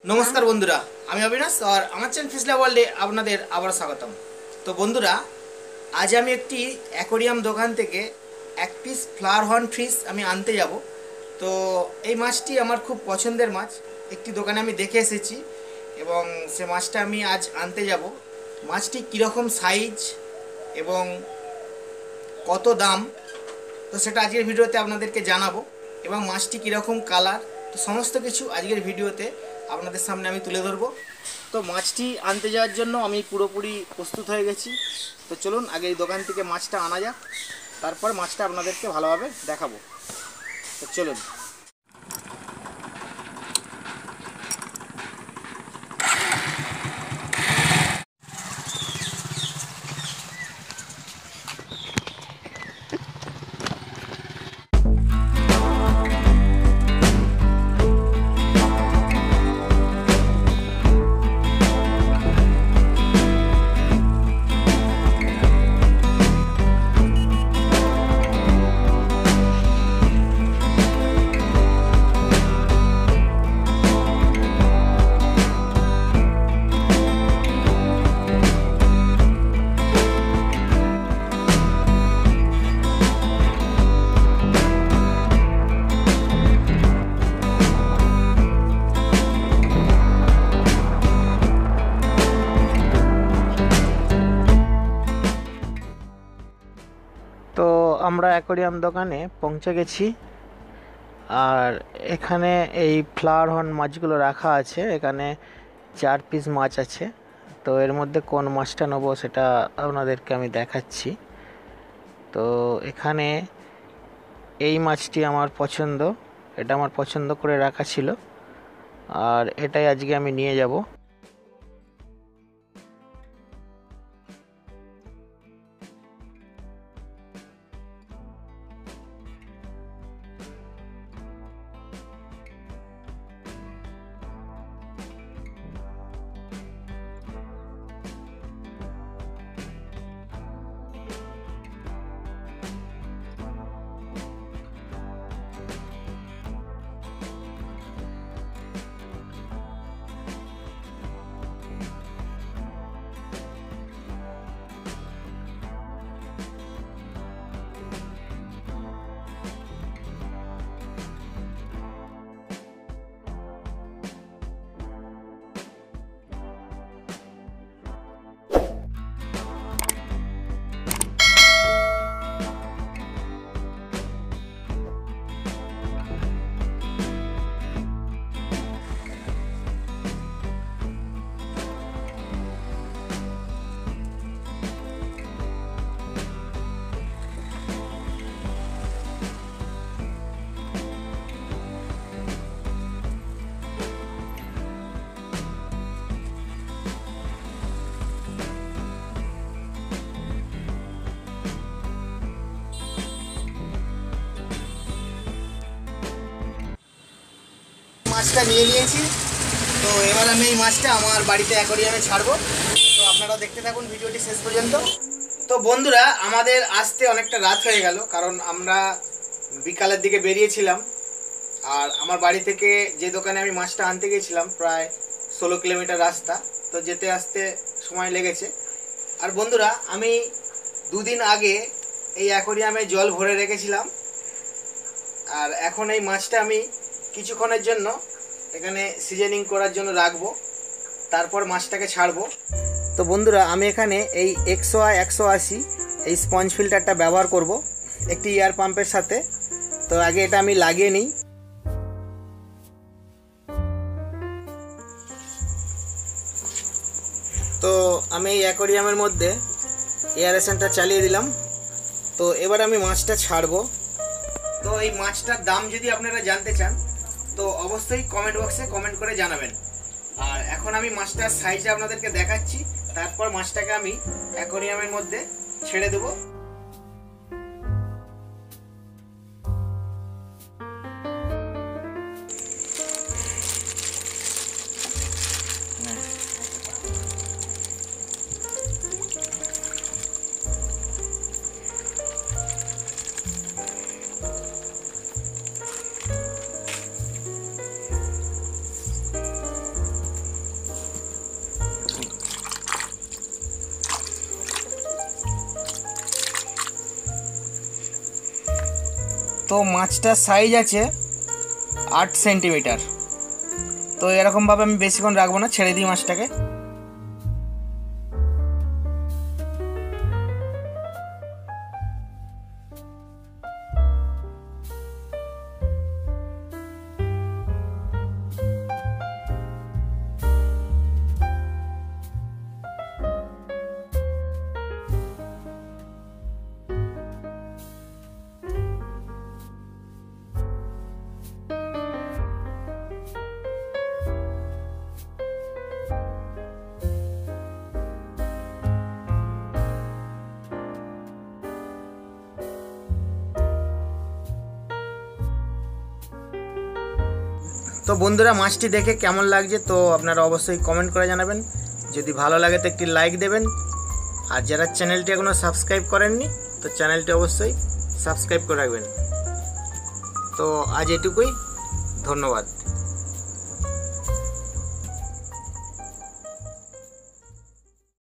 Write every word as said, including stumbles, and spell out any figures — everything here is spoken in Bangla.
नमस्कार बंधुरा आमी अविनाश और आमार चैनल फिश वर्ल्डे आपनादेर आबार स्वागतम। तो बंधुरा आज आमी एकटी एक्वेरियाम दोकान थेके एक पिस फ्लावरहर्न फिश आमी आनते जाबो। तो এই মাছটি আমার খুব পছন্দের মাছ, একটি দোকানে আমি দেখে এসেছি এবং সে মাছটা আমি আজ আনতে যাব। মাছটি কীরকম সাইজ এবং কত দাম তো সেটা আজকের ভিডিওতে আপনাদেরকে জানাবো এবং মাছটি কীরকম কালার তো সমস্ত কিছু আজকের ভিডিওতে আপনাদের সামনে আমি তুলে ধরবো। তো মাছটি আনতে যাওয়ার জন্য আমি পুরোপুরি প্রস্তুত হয়ে গেছি। তো চলুন আগে এই দোকান থেকে মাছটা আনা যাক, তারপর মাছটা আপনাদেরকে ভালোভাবে দেখাবো। তো চলুন। তো আমরা অ্যাকোয়ারিয়াম দোকানে পৌঁছে গেছি আর এখানে এই ফ্লাওয়ারহর্ন মাছগুলো রাখা আছে। এখানে চার পিস মাছ আছে। তো এর মধ্যে কোন মাছটা নেবো সেটা আপনাদেরকে আমি দেখাচ্ছি। তো এখানে এই মাছটি আমার পছন্দ, এটা আমার পছন্দ করে রাখা ছিল আর এটাই আজকে আমি নিয়ে যাব। মাছটা নিয়ে নিয়েছি। তো এবার আমি এই মাছটা আমার বাড়িতে অ্যাকোয়ারিয়ামে ছাড়বো। তো আপনারা দেখতে থাকুন ভিডিওটি শেষ পর্যন্ত। তো বন্ধুরা আমাদের আসতে অনেকটা রাত হয়ে গেল, কারণ আমরা বিকালের দিকে বেরিয়েছিলাম আর আমার বাড়ি থেকে যে দোকানে আমি মাছটা আনতে গিয়েছিলাম প্রায় ষোলো কিলোমিটার রাস্তা। তো যেতে আসতে সময় লেগেছে। আর বন্ধুরা আমি দুদিন আগে এই অ্যাকোয়ারিয়ামে জল ভরে রেখেছিলাম আর এখন এই মাছটা আমি কিছুক্ষণের জন্য এখানে সিজনিং করার জন্য রাখবো, তারপর মাছটাকে ছাড়বো। তো বন্ধুরা আমি এখানে এই একশো একশো আশি এই স্পঞ্জ ফিল্টারটা ব্যবহার করব একটি এয়ার পাম্পের সাথে। তো আগে এটা আমি লাগিয়ে নিই। তো আমি এই অ্যাকোয়ারিয়ামের মধ্যে এয়ারেশনটা চালিয়ে দিলাম। তো এবার আমি মাছটা ছাড়বো। তো এই মাছটার দাম যদি আপনারা জানতে চান তো অবশ্যই কমেন্ট বক্সে কমেন্ট করে জানাবেন। আর এখন আমি মাছটার সাইজটা আপনাদেরকে দেখাচ্ছি, তারপর মাছটাকে আমি অ্যাকোয়ারিয়ামের মধ্যে ছেড়ে দেবো। তো মাছটার সাইজ আছে আট সেন্টিমিটার। তো এরকমভাবে আমি বেশিক্ষণ রাখবো না, ছেড়ে দিই মাছটাকে। তো বন্ধুরা, মাছটি দেখে কেমন লাগছে তো আপনারা অবশ্যই কমেন্ট করে জানাবেন। যদি ভালো লাগে তো একটি লাইক দেবেন, আর যারা চ্যানেলটি এখনও সাবস্ক্রাইব করেননি তো চ্যানেলটি অবশ্যই সাবস্ক্রাইব করে রাখবেন। তো আজ এটুকুই, ধন্যবাদ।